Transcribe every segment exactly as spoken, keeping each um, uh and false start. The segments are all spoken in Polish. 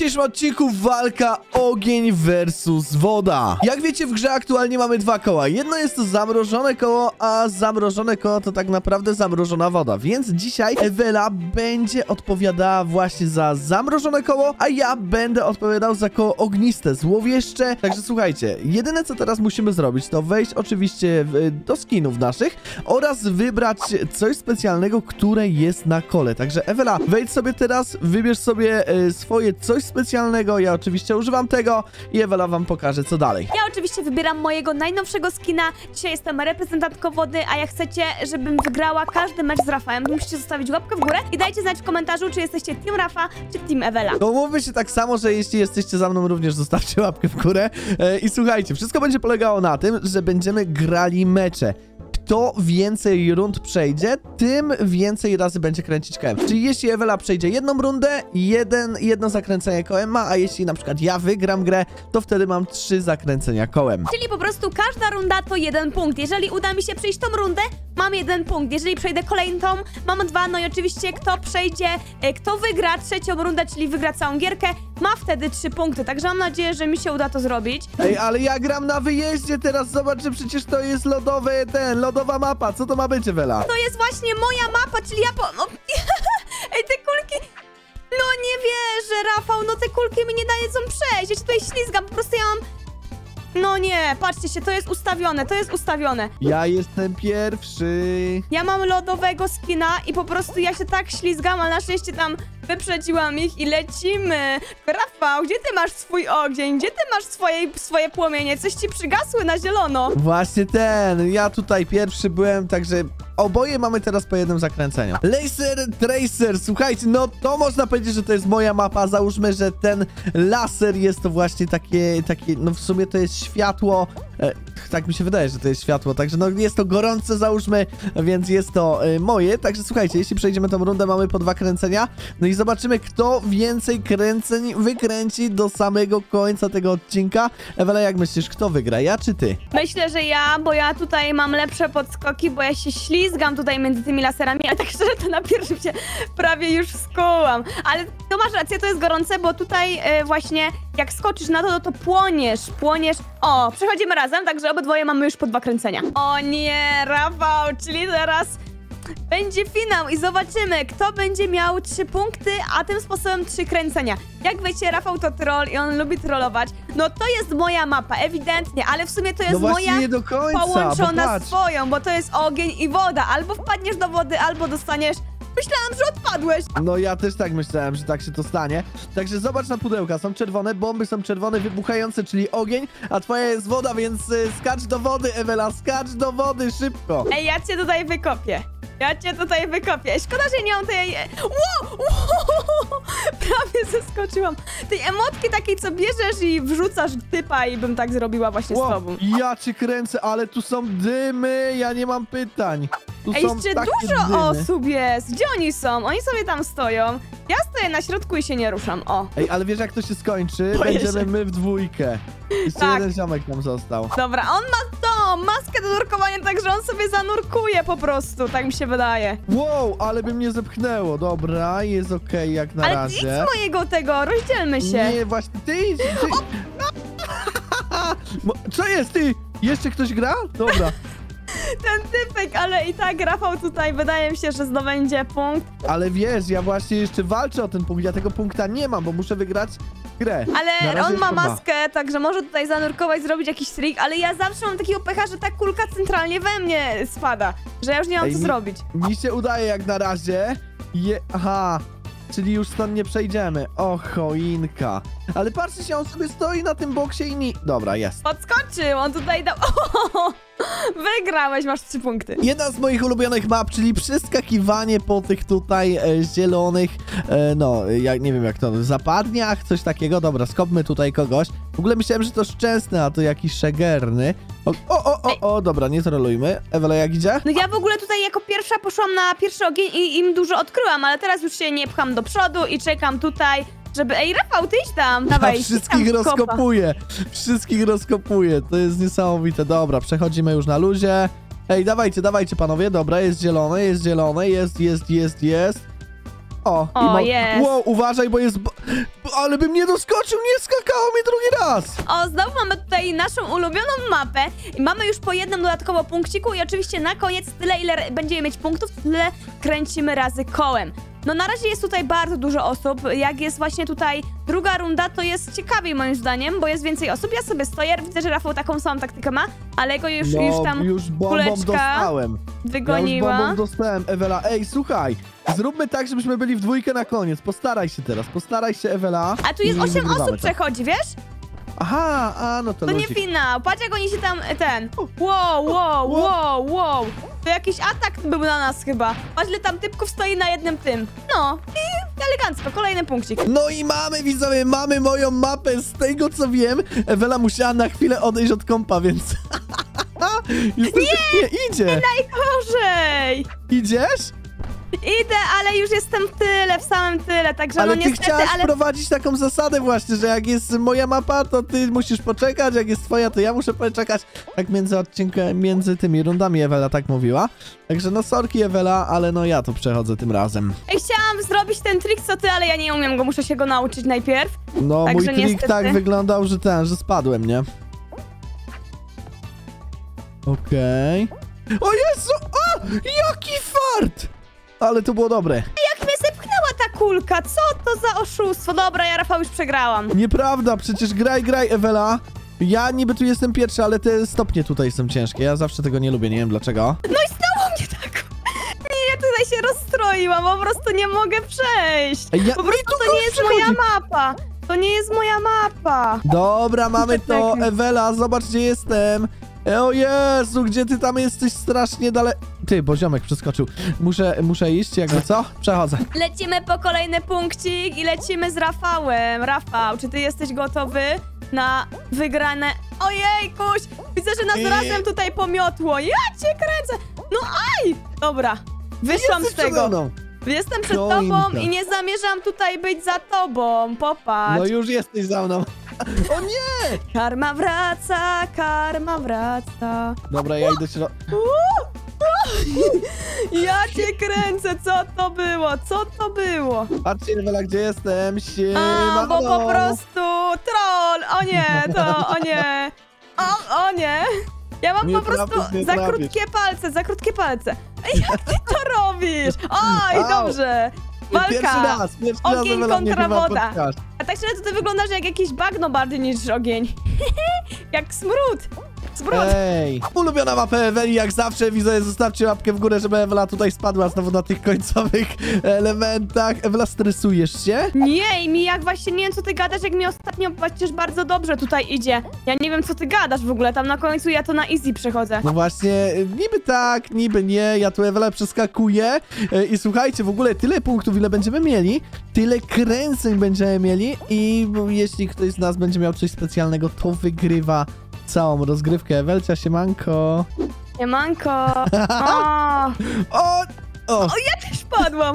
dzisiejszym odcinku walka ogień versus woda. Jak wiecie, w grze aktualnie mamy dwa koła. Jedno jest to zamrożone koło, a zamrożone koło to tak naprawdę zamrożona woda. Więc dzisiaj Ewela będzie odpowiadała właśnie za zamrożone koło, a ja będę odpowiadał za koło ogniste, złowieszcze. Także słuchajcie, jedyne co teraz musimy zrobić, to wejść oczywiście w, do skinów naszych oraz wybrać coś specjalnego, które jest na kole. Także Ewela, wejdź sobie teraz, wybierz sobie e, swoje coś specjalnego. Ja oczywiście używam tego i Ewela wam pokaże, co dalej. Ja oczywiście wybieram mojego najnowszego skina. Dzisiaj jestem reprezentantką wody, a jak chcecie, żebym wygrała każdy mecz z Rafałem, to musicie zostawić łapkę w górę i dajcie znać w komentarzu, czy jesteście Team Rafa, czy Team Ewela. To umówmy się tak samo, że jeśli jesteście za mną, również zostawcie łapkę w górę. E, I słuchajcie, wszystko będzie polegało na tym, że będziemy grali mecze. Kto więcej rund przejdzie, tym więcej razy będzie kręcić kołem. Czyli jeśli Ewela przejdzie jedną rundę, jeden, jedno zakręcenie kołem ma, a jeśli na przykład ja wygram grę, to wtedy mam trzy zakręcenia kołem. Czyli po prostu każda runda to jeden punkt. Jeżeli uda mi się przejść tą rundę, mam jeden punkt. Jeżeli przejdę kolejną, mam dwa. No i oczywiście kto przejdzie, kto wygra trzecią rundę, czyli wygra całą gierkę, ma wtedy trzy punkty. Także mam nadzieję, że mi się uda to zrobić. Ej, ale ja gram na wyjeździe teraz, zobacz, że przecież to jest lodowy, ten, lodowa mapa. Co to ma być, Ewela? To jest właśnie moja mapa, czyli ja po... No... Ej, te kulki... No nie wierzę, Rafał, no te kulki mi nie dają przejść. Ja się tutaj ślizgam, po prostu ja mam... No nie, patrzcie się, to jest ustawione, to jest ustawione. Ja jestem pierwszy. Ja mam lodowego skina i po prostu ja się tak ślizgam, ale na szczęście tam wyprzedziłam ich i lecimy. Rafał, gdzie ty masz swój ogień? Gdzie ty masz swoje, swoje płomienie? Coś ci przygasły na zielono. Właśnie ten, ja tutaj pierwszy byłem, także oboje mamy teraz po jednym zakręceniu. Laser Tracer, słuchajcie, no to można powiedzieć, że to jest moja mapa. Załóżmy, że ten laser jest to właśnie takie, takie no w sumie to jest światło. E, tak mi się wydaje, że to jest światło, także no jest to gorące, załóżmy, więc jest to e, moje. Także słuchajcie, jeśli przejdziemy tą rundę, mamy po dwa kręcenia. No i zobaczymy, kto więcej kręceń wykręci do samego końca tego odcinka. Ewela, jak myślisz, kto wygra, ja czy ty? Myślę, że ja, bo ja tutaj mam lepsze podskoki, bo ja się ślizgam tutaj między tymi laserami, ale tak szczerze to na pierwszym się prawie już skułam. Ale to masz rację, to jest gorące, bo tutaj e, właśnie jak skoczysz na to, no to płoniesz, płoniesz. O, przechodzimy razem, także obydwoje mamy już po dwa kręcenia. O nie, Rafał, czyli teraz będzie finał i zobaczymy, kto będzie miał trzy punkty, a tym sposobem trzy kręcenia. Jak wiecie, Rafał to troll i on lubi trollować. No to jest moja mapa, ewidentnie, ale w sumie to jest no moja nie do końca, połączona z twoją, bo to jest ogień i woda. Albo wpadniesz do wody, albo dostaniesz... Myślałam, że odpadłeś. No ja też tak myślałem, że tak się to stanie. Także zobacz na pudełka, są czerwone, bomby są czerwone, wybuchające, czyli ogień, a twoja jest woda, więc y, skacz do wody, Ewela, skacz do wody, szybko. Ej, ja cię tutaj wykopię. Ja cię tutaj wykopię. Szkoda, że nie mam tej... Wow, wow, prawie zeskoczyłam. Tej emotki takiej, co bierzesz i wrzucasz typa i bym tak zrobiła właśnie Wow, z tobą. ja cię kręcę, ale tu są dymy, ja nie mam pytań. Tu Ej, są jeszcze takie dużo dymy. osób jest. Gdzie oni są? Oni sobie tam stoją. Ja stoję na środku i się nie ruszam. O. Ej, ale wiesz jak to się skończy? Boję Będziemy się. my w dwójkę. Jeszcze Tak. jeden ziomek tam został. Dobra, on ma tą maskę do nurkowania, także on sobie zanurkuje po prostu, tak mi się wydaje. Wow, ale by mnie zepchnęło. Dobra, jest okej jak na Ale razie. idź z mojego tego, rozdzielmy się. Nie, właśnie ty idź, ty... Mo- Co jest, ty? Jeszcze ktoś gra? Dobra. Ten typek, ale i tak Rafał tutaj wydaje mi się, że zdobędzie punkt. Ale wiesz, ja właśnie jeszcze walczę o ten punkt. Ja tego punkta nie mam, bo muszę wygrać grę. Na Ale razie on ma jeszcze maskę, także może tutaj zanurkować, zrobić jakiś trik, ale ja zawsze mam takiego pecha, że ta kulka centralnie we mnie spada, że ja już nie mam Ej, co mi- zrobić. Mi się udaje jak na razie. Je... Aha. Czyli już stąd nie przejdziemy. O, choinka. Ale patrzcie się, on sobie stoi na tym boksie i ni... Dobra, jest. Podskoczył, on tutaj dał... O, wygrałeś, masz trzy punkty. Jedna z moich ulubionych map, czyli przeskakiwanie po tych tutaj e, zielonych, e, no, ja nie wiem jak to, zapadniach, coś takiego. Dobra, skopmy tutaj kogoś. W ogóle myślałem, że to szczęsny, a to jakiś szegerny. O, o, o, o, o, dobra, nie trolujmy. Ewela, jak idzie? No ja w ogóle tutaj jako pierwsza poszłam na pierwszy ogień i im dużo odkryłam, ale teraz już się nie pcham do przodu i czekam tutaj, żeby... Ej, Rafał, ty idź tam, dawaj. Ja idź wszystkich tam, kopa. rozkopuję. Wszystkich rozkopuję. To jest niesamowite. Dobra, przechodzimy już na luzie. Ej, dawajcie, dawajcie panowie. Dobra, jest zielone, jest zielone, jest, jest, jest, jest. O, O, i mo- jest. Wow, uważaj, bo jest... Bo... Bo... ale bym nie doskoczył, nie skakało mnie drugi raz. O, znowu mamy tutaj naszą ulubioną mapę i mamy już po jednym dodatkowo punkciku i oczywiście na koniec tyle, ile będziemy mieć punktów, tyle kręcimy razy kołem. No na razie jest tutaj bardzo dużo osób, jak jest właśnie tutaj druga runda, to jest ciekawiej moim zdaniem, bo jest więcej osób. Ja sobie stoję, widzę, że Rafał taką samą taktykę ma, ale go już, No, już tam już bombą kuleczka dostałem. wygoniła. Ja już bombą dostałem, Ewela. Ej, słuchaj, zróbmy tak, żebyśmy byli w dwójkę na koniec. Postaraj się teraz, postaraj się, Ewela. A tu jest I osiem wygrywamy osób to. przechodzi, wiesz? Aha, a no to To nie ludzik. finał, patrz jak oni się tam, ten, wow, wow, wow, wow. To jakiś atak był na nas chyba. Patrz, ile tam typków stoi na jednym tym. No, i elegancko, kolejny punkcik. No i mamy, widzowie, mamy moją mapę. Z tego co wiem, Ewela musiała na chwilę odejść od kompa, więc... Już nie! nie idzie! Najgorzej! Idziesz? Idę, ale już jestem w tyle, w samym tyle, także Ale no ty niestety, chciałaś ale... wprowadzić taką zasadę właśnie, że jak jest moja mapa, to ty musisz poczekać, jak jest twoja, to ja muszę poczekać. Tak między odcinkiem, między tymi rundami Ewela tak mówiła. Także no sorki Ewela, ale no ja to przechodzę tym razem. Ej, chciałam zrobić ten trik co ty, ale ja nie umiem go, muszę się go nauczyć najpierw. No mój Także trik niestety. tak wyglądał, że ten, że spadłem, nie? Okej. Okay. O Jezu! O! Jaki fart! Ale to było dobre. Jak mnie zepchnęła ta kulka, co to za oszustwo? Dobra, ja Rafał już przegrałam. Nieprawda, przecież graj, graj, Ewela. Ja niby tu jestem pierwszy, ale te stopnie tutaj są ciężkie. Ja zawsze tego nie lubię, nie wiem dlaczego. No i znowu mnie tak... Nie, ja tutaj się rozstroiłam, po prostu nie mogę przejść. Ej, ja- Po mi prostu tu to nie gość jest przychodzi. moja mapa. To nie jest moja mapa. Dobra, mamy to. Czekaj. Ewela, zobacz gdzie jestem. E, O Jezu, gdzie ty tam jesteś strasznie daleko. Ty, bo ziomek przeskoczył. Muszę, muszę iść, jakby co? Przechodzę. Lecimy po kolejny punkcik i lecimy z Rafałem. Rafał, czy ty jesteś gotowy na wygrane... Ojejkuś, widzę, że nas Ej. razem tutaj pomiotło. Ja cię kręcę. No aj! Dobra, wyszłam z Jesteś przede tego. mną. Jestem przed Choinka. tobą i nie zamierzam tutaj być za tobą. Popatrz. No już jesteś za mną. O nie! Karma wraca, karma wraca. Dobra, ja idę się... Ja cię kręcę, co to było? Co to było? Patrzcie, Ewela, gdzie jestem. A, Siema, bo po prostu troll! O nie, to, o nie. O, o nie. Ja mam Nie po prostu trafisz, nie za trafisz. krótkie palce, za krótkie palce. Ej, jak ty to robisz? Oj, Au. dobrze. Pierwszy Walka. raz, pierwszy raz Ogień Ewela mnie kontra chyba woda. podskaż. A tak szczerze to ty wyglądasz jak jakiś bagno bardziej niż ogień. Jak smród. Smród. Ej! Ulubiona mapa Eweli, jak zawsze, widzę, zostawcie łapkę w górę, żeby Ewela tutaj spadła znowu na tych końcowych elementach. Ewela, stresujesz się? Nie, i mi jak właśnie nie wiem co ty gadasz, jak mi ostatnio przecież bardzo dobrze tutaj idzie. Ja nie wiem co ty gadasz w ogóle, tam na końcu ja to na easy przechodzę. No właśnie, niby tak, niby nie, ja tu Ewela przeskakuję e, i słuchajcie, w ogóle tyle punktów, ile będziemy mieli, tyle kręceń będziemy mieli i jeśli ktoś z nas będzie miał coś specjalnego, to wygrywa całą rozgrywkę. Ewelcia, siemanko. Siemanko. O, O! O! o, ja też padłam.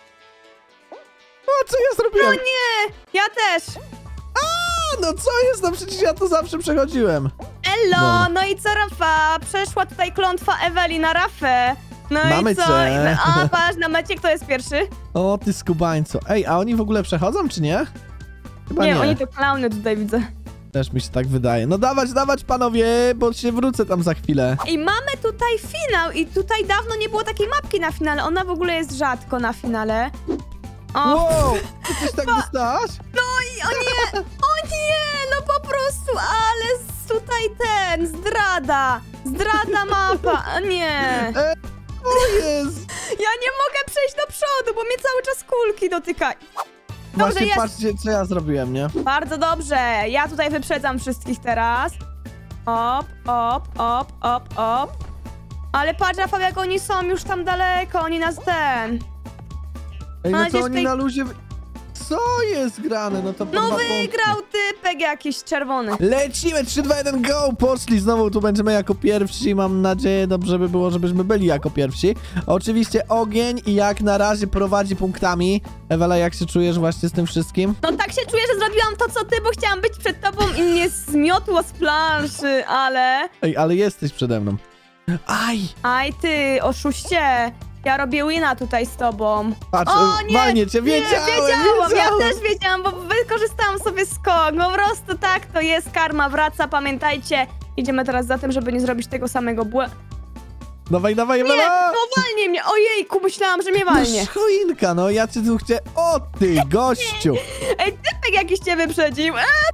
O, co ja No zrobiłem? nie, ja też. A, no co jest? No przecież ja to zawsze przechodziłem. Elo, Dobra. no i co Rafa? Przeszła tutaj klątwa Eweli na Rafę. No Mamy i co? cię. A, patrz, na mecie kto jest pierwszy? O, ty skubańco. Ej, a oni w ogóle przechodzą, czy nie? Chyba nie. Nie, oni to klauny tutaj widzę. Też mi się tak wydaje. No dawać, dawać, panowie, bo się wrócę tam za chwilę. I mamy tutaj finał i tutaj dawno nie było takiej mapki na finale. Ona w ogóle jest rzadko na finale. O, Wow! Ty coś tak dostałaś? no i o nie, o nie, no po prostu, ale z- tutaj ten, zdrada, zdrada mapa, o nie. O jest! Ja nie mogę przejść do przodu, bo mnie cały czas kulki dotykają. Dobrze, Właśnie jest. patrzcie, co ja zrobiłem, nie? Bardzo dobrze, ja tutaj wyprzedzam wszystkich teraz. Op, op, op, op, op. Ale patrz, Rafał, jak oni są już tam daleko, oni nas ten... Ej, no Ale to gdzieś oni tej- na luzie... Co jest grane? No to po No dwa wygrał punkty. typek jakiś czerwony. Lecimy, trzy, dwa, jeden, go! Poszli, znowu tu będziemy jako pierwsi. Mam nadzieję, dobrze by było, żebyśmy byli jako pierwsi. Oczywiście ogień i jak na razie prowadzi punktami. Ewela, jak się czujesz właśnie z tym wszystkim? No tak się czuję, że zrobiłam to, co ty, bo chciałam być przed tobą i mnie zmiotło z planszy, ale... Ej, ale jesteś przede mną. Aj! Aj ty, oszuście. Ja robię wina tutaj z tobą. Patrz, O nie, walnie cię, wiedziałem, nie, wiedziałam, wiedziałem. ja też wiedziałam, bo wykorzystałam sobie skok. No po prostu tak, to jest karma, wraca, pamiętajcie. Idziemy teraz za tym, żeby nie zrobić tego samego błędu. Dawaj, dawaj, Nie, Ewela! no walnie mnie, ojejku, myślałam, że mnie walnie. No choinka, no ja cię tu chcę... O ty, gościu! Ej, typek jakiś cię wyprzedził.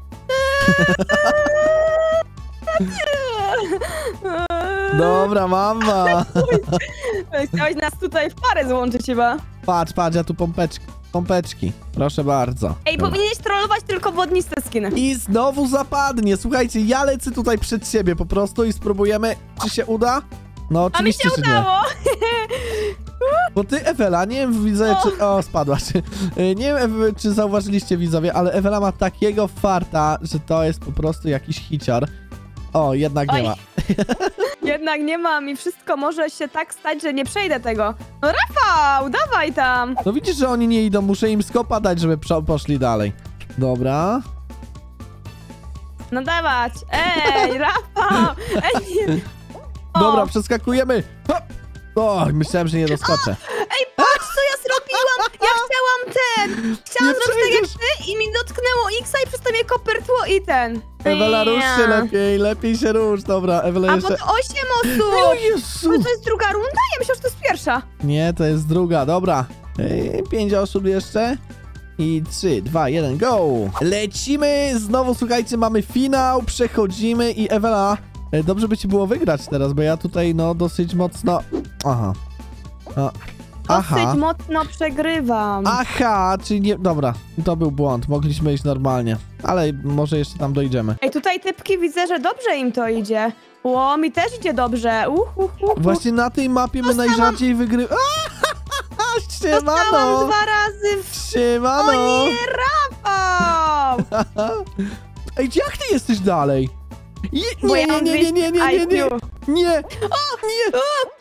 Dobra, mama! Chciałeś nas tutaj w parę złączyć chyba. Patrz, patrz, ja tu pompeczki, pompeczki. Proszę bardzo. Ej, Dobra. powinieneś trollować tylko wodniste skiny. I znowu zapadnie. Słuchajcie, ja lecę tutaj przed siebie po prostu i spróbujemy, czy się uda? No A mi oczywiście, się że nie. udało. Bo ty, Ewela, nie wiem, widzę, O. czy... O, spadłaś. Nie wiem, Ew- czy zauważyliście, widzowie, ale Ewela ma takiego farta, że to jest po prostu jakiś hicior. O, jednak nie Oj. ma. Jednak nie mam i wszystko może się tak stać, że nie przejdę tego. No Rafał, dawaj tam. No widzisz, że oni nie idą, muszę im skopa dać, żeby przo- poszli dalej. Dobra. No dawać. Ej, Rafał. Ej, nie. O. Dobra, przeskakujemy. Hop. O, myślałem, że nie doskoczę. Ej, patrz, co ja zrobiłam. Ja chciałam ten. Chciałam Nie zrobić tak jak przejdziesz. ty i mi dotknęło X i przez to mnie kopertło i ten. Ewela, rusz się Ja. lepiej, lepiej się rusz. Dobra, Ewela A jeszcze... bo to osiem O osób. Jezu! To, to jest druga runda? Ja myślałam, że to jest pierwsza. Nie, to jest druga, dobra. Ej, pięć osób jeszcze. I trzy, dwa, jeden, go! Lecimy! Znowu, słuchajcie, mamy finał, przechodzimy i Ewela, e, dobrze by ci było wygrać teraz, bo ja tutaj, no, dosyć mocno... Aha. O. Aha. Dosyć mocno przegrywam. Aha, czyli nie... Dobra, to był błąd, mogliśmy iść normalnie. Ale może jeszcze tam dojdziemy. Ej, tutaj typki widzę, że dobrze im to idzie. Ło, mi też idzie dobrze. Uh, uh, uh, uh. Właśnie na tej mapie my Dostałam- najrzadziej wygrywamy. Dostałam Siemano! dwa razy w... Siemano! O nie, Rafał! Ej, jak ty jesteś dalej? Je, Bo nie, ja nie, mam nie, nie, nie, nie, nie, nie, dwieście I Q. nie, nie.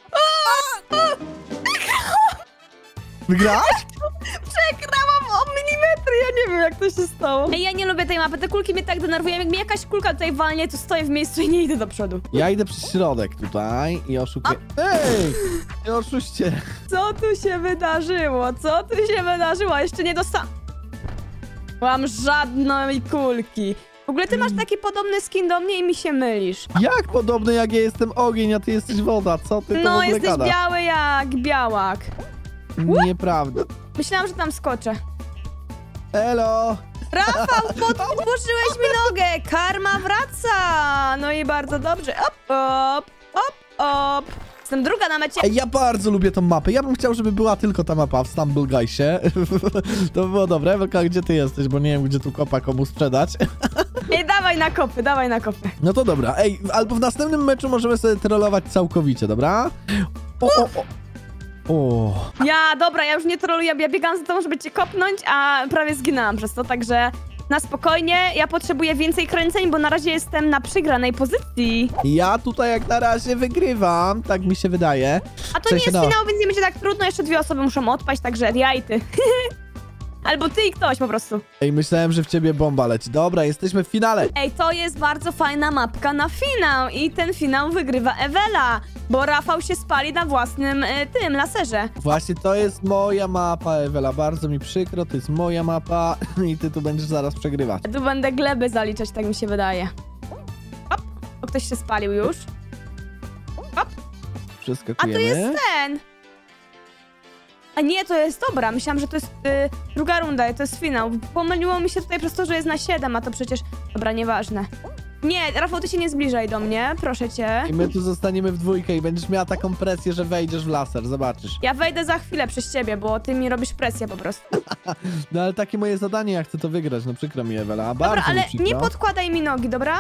Wygrałaś? Przegrałam o milimetry, ja nie wiem jak to się stało. Ej, ja nie lubię tej mapy, te kulki mnie tak denerwują. Jak mi jakaś kulka tutaj walnie, to stoję w miejscu i nie idę do przodu. Ja idę przez środek tutaj i oszukuję. Ej, nie oszuście. Co tu się wydarzyło? Co tu się wydarzyło? Jeszcze nie dostałam... Mam żadnej kulki. W ogóle ty masz taki podobny skin do mnie i mi się mylisz. Jak podobne, jak ja jestem ogień, a ty jesteś woda, co ty to w No, ogóle jesteś gadasz? biały jak białak. Nieprawda. Myślałam, że tam skoczę. Elo! Rafał, pod, podłożyłeś mi nogę! Karma wraca! No i bardzo dobrze. Op, op, op, op. Jestem druga na mecie. Ej, ja bardzo lubię tą mapę. Ja bym chciał, żeby była tylko ta mapa w Stumble Guysie. To by było dobre. Ewelka, gdzie ty jesteś? Bo nie wiem, gdzie tu kopa komu sprzedać. Ej, dawaj na kopy, dawaj na kopy. No to dobra. Ej, albo w następnym meczu możemy sobie trollować całkowicie, dobra? O, o, o. O. Ja, dobra, ja już nie troluję, ja biegam za tobą, żeby cię kopnąć, a prawie zginęłam przez to, także na spokojnie. Ja potrzebuję więcej kręceń, bo na razie jestem na przegranej pozycji. Ja tutaj jak na razie wygrywam, tak mi się wydaje. A to W nie sensie, jest no. finał, więc nie będzie tak trudno, jeszcze dwie osoby muszą odpaść, także ja i ty. Albo ty i ktoś po prostu. Ej, myślałem, że w ciebie bomba leci. Dobra, jesteśmy w finale. Ej, to jest bardzo fajna mapka na finał i ten finał wygrywa Ewela, bo Rafał się spali na własnym y, tym laserze. Właśnie to jest moja mapa, Ewela. Bardzo mi przykro, to jest moja mapa i ty tu będziesz zaraz przegrywać. Ja tu będę gleby zaliczać, tak mi się wydaje. Hop, o, ktoś się spalił już. Hop, a Przeskakujemy. to jest ten. A nie, to jest dobra, myślałam, że to jest y, druga runda i to jest finał. Pomyliło mi się tutaj przez to, że jest na siedem, a to przecież... Dobra, nieważne. Nie, Rafał, ty się nie zbliżaj do mnie, proszę cię. I my tu zostaniemy w dwójkę i będziesz miała taką presję, że wejdziesz w laser, zobaczysz. Ja wejdę za chwilę przez ciebie, bo ty mi robisz presję po prostu. No ale takie moje zadanie, ja chcę to wygrać, no przykro mi, Ewela, a Dobra, bardzo ale mi przykro. nie podkładaj mi nogi, dobra?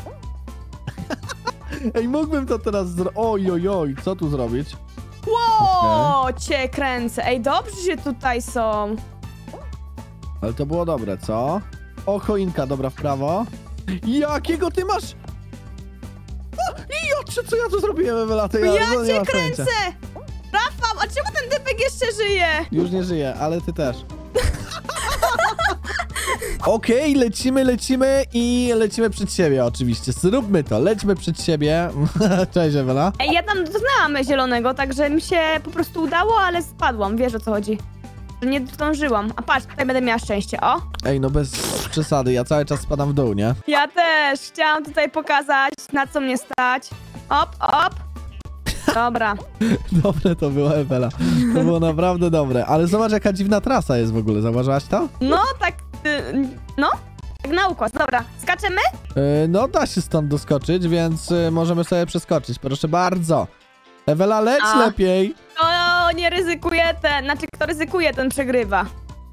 Ej, mógłbym to teraz zrobić. Oj, oj, oj, co tu zrobić? Ło, cię kręcę. Ej, dobrze, że tutaj są. Ale to było dobre, co? O, choinka, dobra, w prawo. Jakiego ty masz? O, i oczy, co ja tu zrobiłem, Ewela? To ja, Ja to nie cię ma pojęcia. kręcę! Rafał, a czemu ten typek jeszcze żyje? Już nie żyję, ale ty też. Okej, lecimy, lecimy i lecimy przed siebie oczywiście. Zróbmy to, lećmy przed siebie. Cześć, Ewela. Ej, ja tam dotknęłam zielonego, także mi się po prostu udało, ale spadłam, wiesz o co chodzi. Że nie zdążyłam. A patrz, tutaj będę miała szczęście, o. Ej, no bez przesady, ja cały czas spadam w dół, nie? Ja też chciałam tutaj pokazać, na co mnie stać. Op, op. Dobra. Dobre to było, Ewela. To było naprawdę dobre. Ale zobacz, jaka dziwna trasa jest w ogóle. Zauważyłaś to? No, tak, y, no. Tak na układ. Dobra, skaczemy? Yy, no, da się stąd doskoczyć, więc yy, możemy sobie przeskoczyć. Proszę bardzo. Ewela, leć A. lepiej. O, nie ryzykuje ten, znaczy kto ryzykuje, ten przegrywa.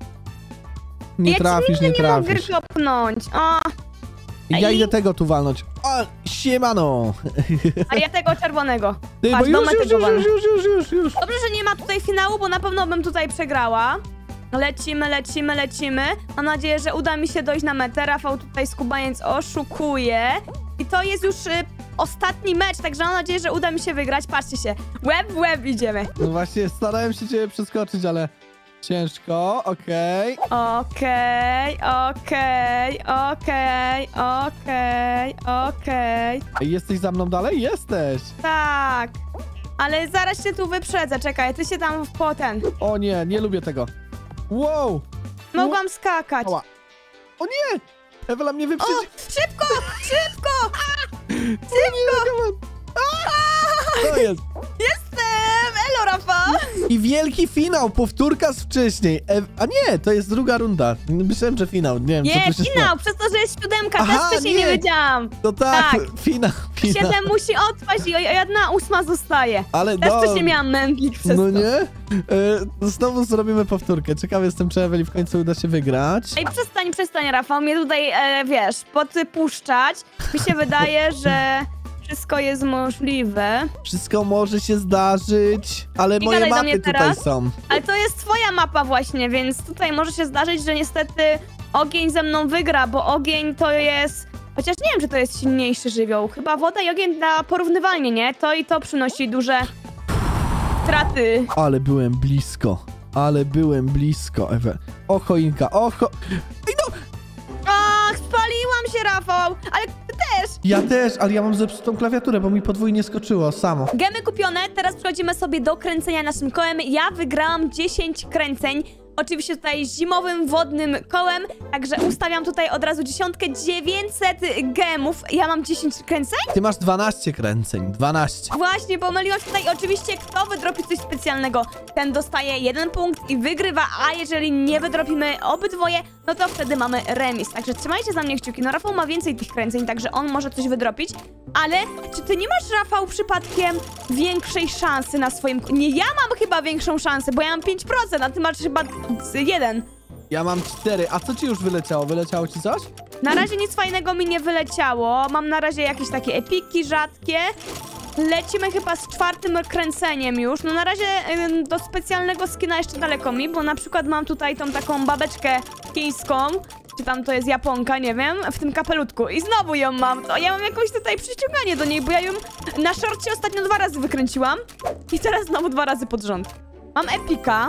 Nie ja trafisz, ci nie nigdy nie mogę trafisz. kopnąć. O, Ja Ej. idę tego tu walnąć. O, siemano. a ja tego czerwonego. Ty, bo Patrz, już, domek już, tego już, walnę. już, już, już, już. Dobrze, że nie ma tutaj finału, bo na pewno bym tutaj przegrała. Lecimy, lecimy, lecimy. Mam nadzieję, że uda mi się dojść na metę. Rafał tutaj skubaniec oszukuje. I to jest już y, ostatni mecz, także mam nadzieję, że uda mi się wygrać. Patrzcie się, łeb w łeb idziemy. No właśnie, starałem się ciebie przeskoczyć, ale ciężko, okej. Okej, okej, okej, okej, okej. Ej, jesteś za mną dalej? Jesteś. Tak. Ale zaraz się tu wyprzedzę, czekaj, ty się tam w poten. O nie, nie lubię tego. Wow. Mogłam skakać. Ała. O nie! Ewela mnie O, wyprzedzi. szybko, szybko! Szybko! To jest. Jestem! Elo, Rafa! I wielki finał, powtórka z wcześniej. E A nie, to jest druga runda. Myślałem, że finał. Nie wiem, co Nie, tu się finał, przez to, że jest siódemka, Aha, też wcześniej nie nie. wiedziałam. stało. To tak, Tak. finał, finał. Siedem musi odpaść i jedna ósma zostaje. Ale Też no, wcześniej miałam mętlik przez no to. nie? E, znowu zrobimy powtórkę. Ciekawy jestem, czy Eweli w końcu uda się wygrać. Ej, przestań, przestań, Rafał, mnie tutaj, e, wiesz, podpuszczać. Mi się wydaje, że wszystko jest możliwe. Wszystko może się zdarzyć, ale Nie moje gadaj do mapy mnie tutaj teraz. są. Ale to jest twoja mapa właśnie, więc tutaj może się zdarzyć, że niestety ogień ze mną wygra, bo ogień to jest... Chociaż nie wiem, czy to jest silniejszy żywioł. Chyba woda i ogień na porównywalnie, nie? To i to przynosi duże straty. Ale byłem blisko. Ale byłem blisko, Ewe. O, choinka, o, cho... Ej, no! Ach, spaliłam się, Rafał! Ale ty też! Ja też, ale ja mam zepsutą klawiaturę, bo mi podwójnie skoczyło samo. Gemy kupione, teraz przechodzimy sobie do kręcenia naszym kołem. Ja wygrałam dziesięć kręceń. Oczywiście tutaj zimowym, wodnym kołem, także ustawiam tutaj od razu dziesiątkę, dziewięćset gemów. Ja mam dziesięć kręceń? Ty masz dwanaście kręceń, dwanaście. Właśnie, pomyliłam się tutaj. Oczywiście, kto wydropi coś specjalnego, ten dostaje jeden punkt i wygrywa, a jeżeli nie wydropimy obydwoje, no to wtedy mamy remis. Także trzymajcie za mnie kciuki. No Rafał ma więcej tych kręceń, także on może coś wydropić. Ale czy ty nie masz, Rafał, przypadkiem większej szansy na swoim... Nie, ja mam chyba większą szansę, bo ja mam pięć procent, a ty masz chyba jeden. Ja mam cztery, a co ci już wyleciało? Wyleciało ci coś? Na razie nic fajnego mi nie wyleciało. Mam na razie jakieś takie epiki rzadkie. Lecimy chyba z czwartym kręceniem już. No na razie ym, do specjalnego skina jeszcze daleko mi, bo na przykład mam tutaj tą taką babeczkę chińską, czy tam to jest Japonka, nie wiem, w tym kapelutku. I znowu ją mam. To ja mam jakąś tutaj przyciąganie do niej, bo ja ją na szorcie ostatnio dwa razy wykręciłam. I teraz znowu dwa razy pod rząd. Mam epika.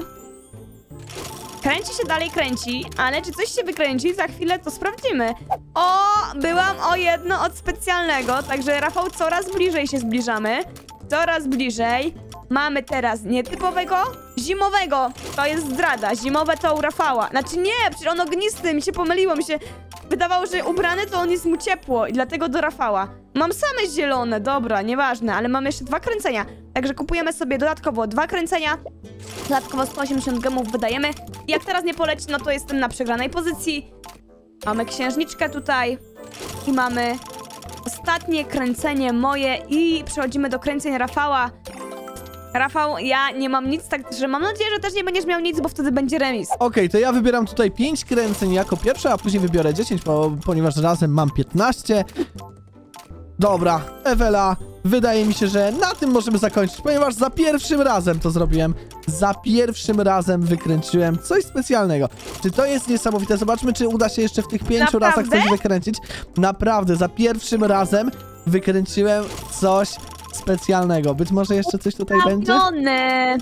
Kręci się dalej, kręci, ale czy coś się wykręci? Za chwilę to sprawdzimy. O, byłam o jedno od specjalnego, także Rafał, coraz bliżej się zbliżamy. Coraz bliżej. Mamy teraz nietypowego, zimowego. To jest zdrada, zimowe to u Rafała. Znaczy nie, przecież on ognisty, mi się pomyliło, mi się wydawało, że ubrany to on jest mu ciepło i dlatego do Rafała. Mam same zielone, dobra, nieważne, ale mam jeszcze dwa kręcenia. Także kupujemy sobie dodatkowo dwa kręcenia. Dodatkowo sto osiemdziesiąt gemów wydajemy. I jak teraz nie poleci, no to jestem na przegranej pozycji. Mamy księżniczkę tutaj. I mamy ostatnie kręcenie moje. I przechodzimy do kręceń Rafała. Rafał, ja nie mam nic, także mam nadzieję, że też nie będziesz miał nic, bo wtedy będzie remis. Okej, to ja wybieram tutaj pięć kręceń jako pierwsze, a później wybiorę dziesięć, bo, ponieważ razem mam piętnaście. Dobra, Ewela, wydaje mi się, że na tym możemy zakończyć, ponieważ za pierwszym razem to zrobiłem. Za pierwszym razem wykręciłem coś specjalnego. Czy to jest niesamowite? Zobaczmy, czy uda się jeszcze w tych pięciu Naprawdę? razach coś wykręcić. Naprawdę, za pierwszym razem wykręciłem coś specjalnego. Być może jeszcze coś tutaj będzie? Ustawione!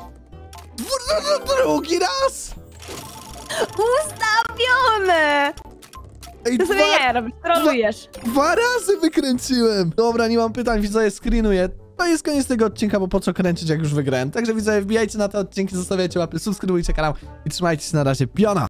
Drugi raz! Ustawione! Ej, Ty sobie dwa, nie robisz, trolujesz. dwa razy wykręciłem. Dobra, nie mam pytań, widzowie, screenuję. To jest koniec tego odcinka, bo po co kręcić, jak już wygrałem. Także widzowie, wbijajcie na te odcinki, zostawiajcie łapy, subskrybujcie kanał i trzymajcie się na razie. Piona!